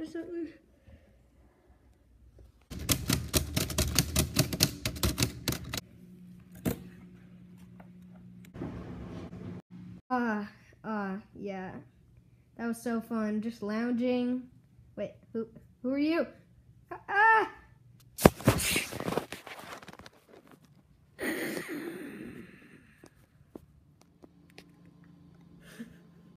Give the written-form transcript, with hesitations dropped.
something. Yeah. That was so fun. Just lounging. Wait, who are you? Ah!